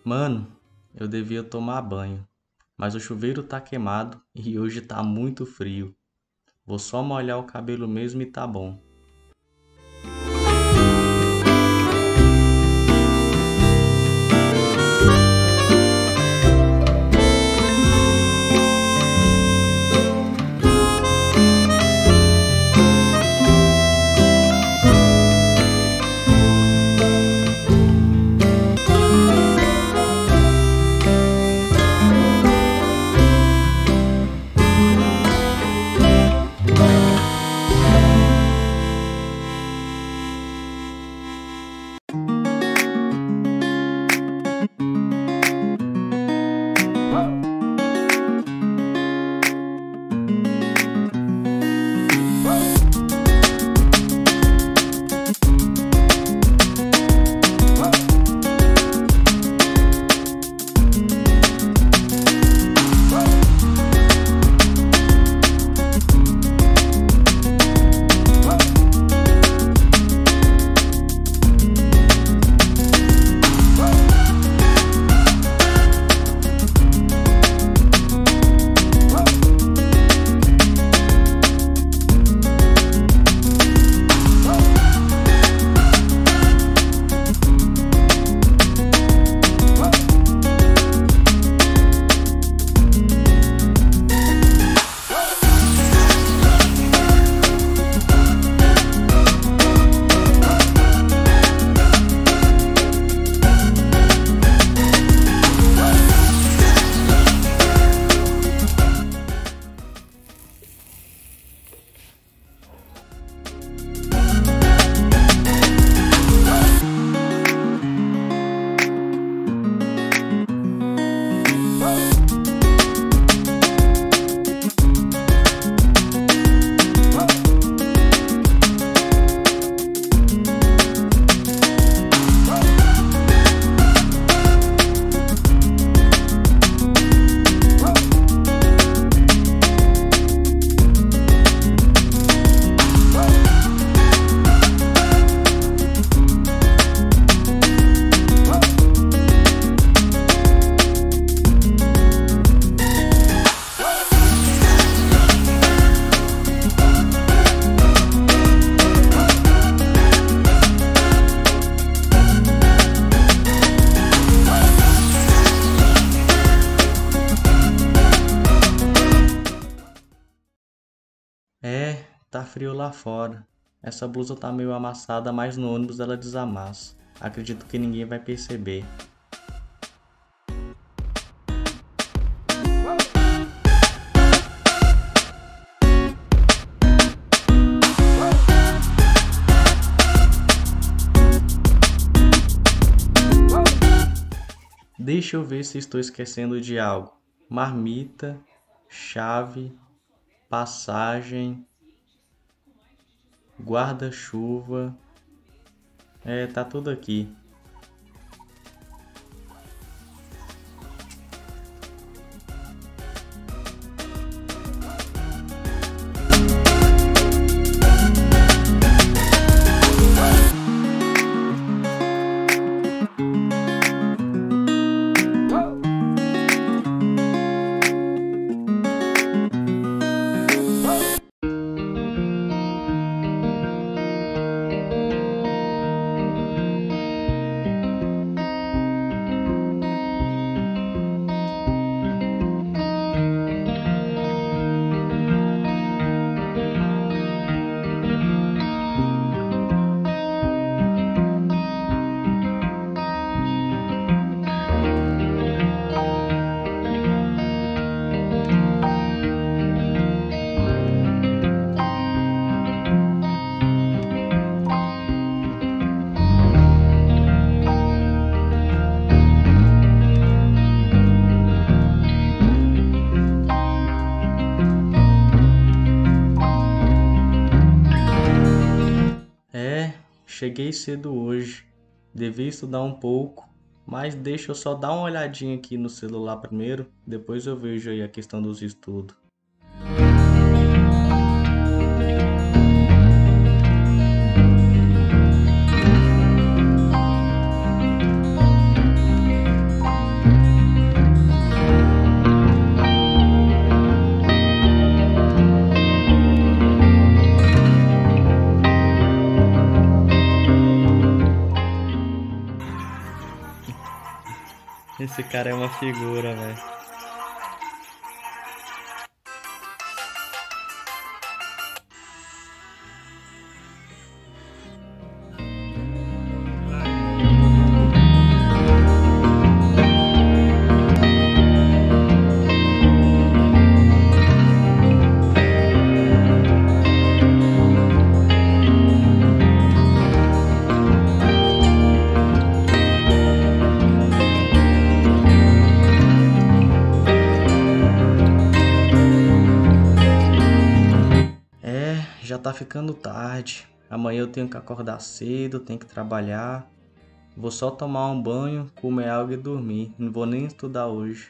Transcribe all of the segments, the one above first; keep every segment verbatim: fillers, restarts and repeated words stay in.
Mano, eu devia tomar banho, mas o chuveiro tá queimado e hoje tá muito frio. Vou só molhar o cabelo mesmo e tá bom. É, tá frio lá fora. Essa blusa tá meio amassada, mas no ônibus ela desamassa. Acredito que ninguém vai perceber. Deixa eu ver se estou esquecendo de algo. Marmita, chave, passagem, guarda-chuva. É, tá tudo aqui. Cheguei cedo hoje, devia estudar um pouco, mas deixa eu só dar uma olhadinha aqui no celular primeiro, depois eu vejo aí a questão dos estudos. Esse cara é uma figura, velho. É, já tá ficando tarde. Amanhã eu tenho que acordar cedo, tenho que trabalhar. Vou só tomar um banho, comer algo e dormir. Não vou nem estudar hoje.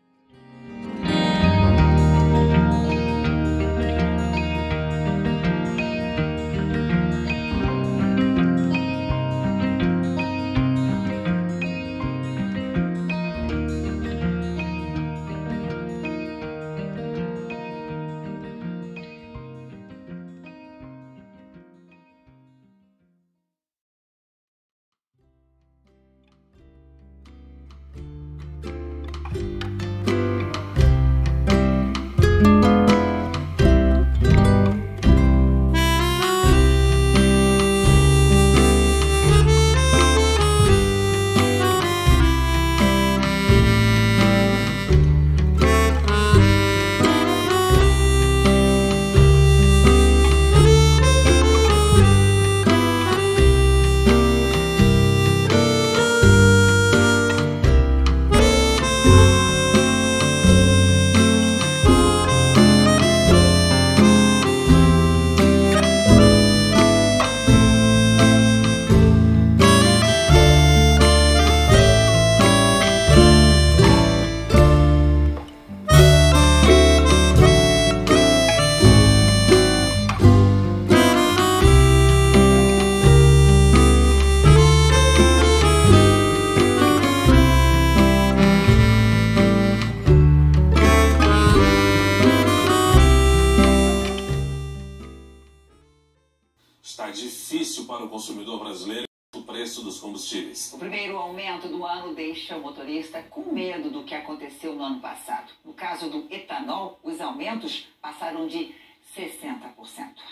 Está difícil para o consumidor brasileiro o preço dos combustíveis. O primeiro aumento do ano deixa o motorista com medo do que aconteceu no ano passado. No caso do etanol, os aumentos passaram de sessenta por cento.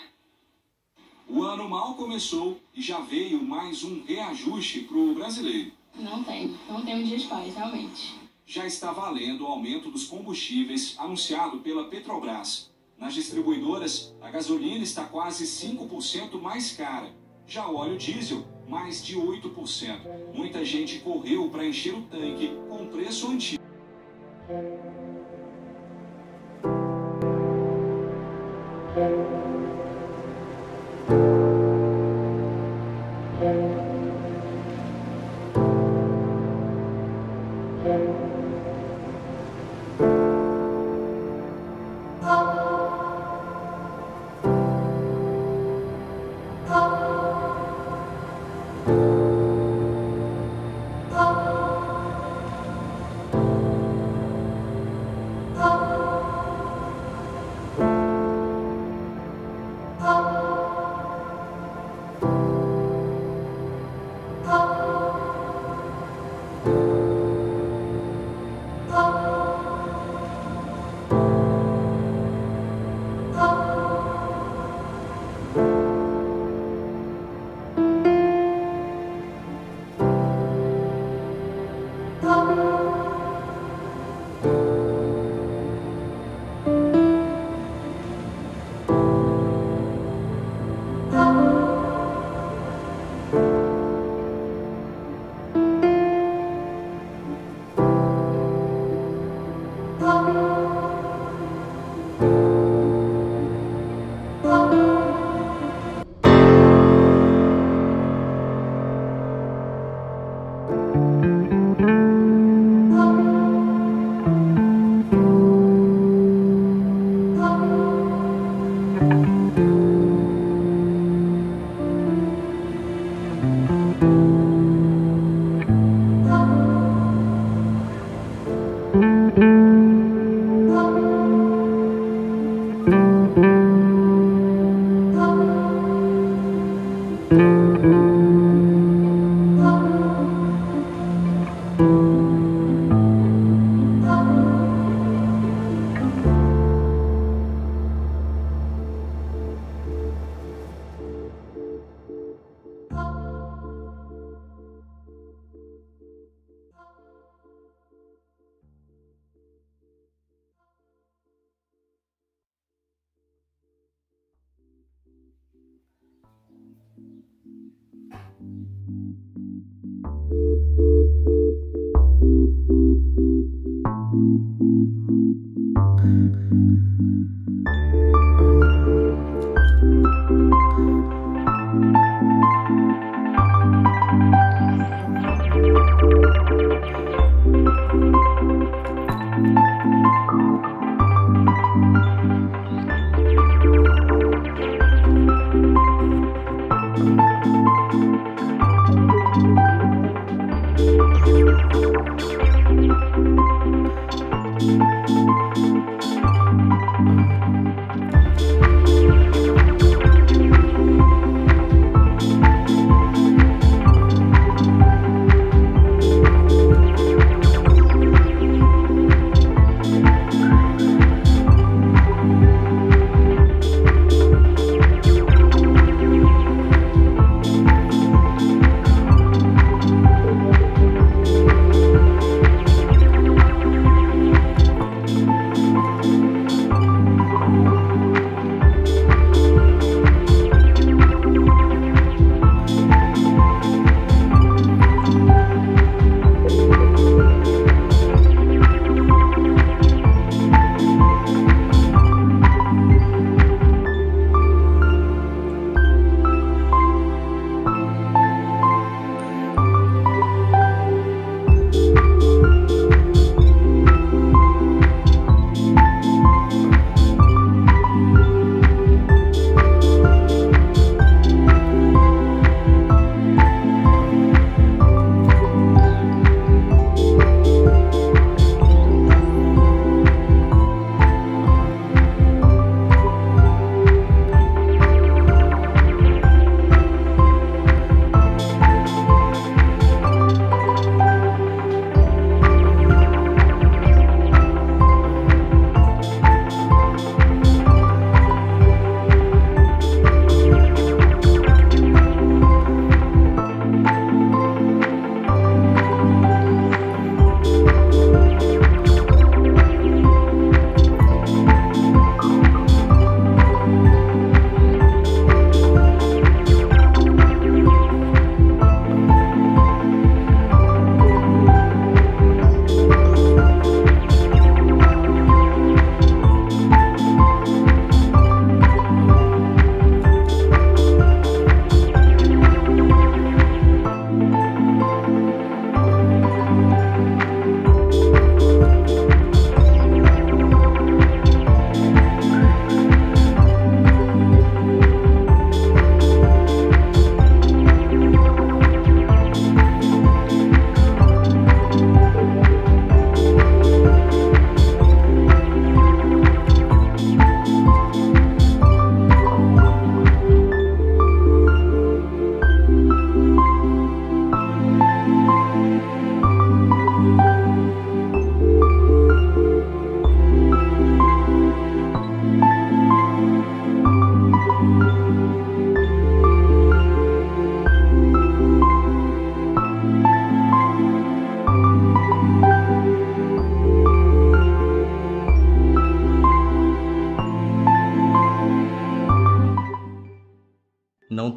O ano mal começou e já veio mais um reajuste para o brasileiro. Não tem, não tem um dia de paz, realmente. Já está valendo o aumento dos combustíveis anunciado pela Petrobras. Nas distribuidoras, a gasolina está quase cinco por cento mais cara. Já o óleo diesel, mais de oito por cento. Muita gente correu para encher o tanque com preço antigo. Oh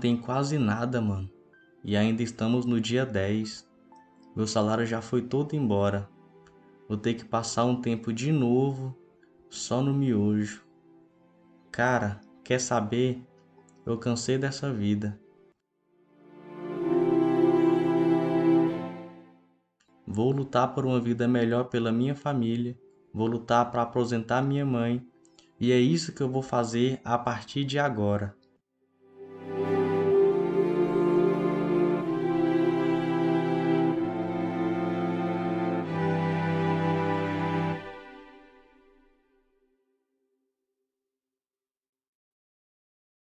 tem quase nada, mano. E ainda estamos no dia dez. Meu salário já foi todo embora. Vou ter que passar um tempo de novo só no miojo. Cara, quer saber? Eu cansei dessa vida. Vou lutar por uma vida melhor pela minha família. Vou lutar para aposentar minha mãe. E é isso que eu vou fazer a partir de agora.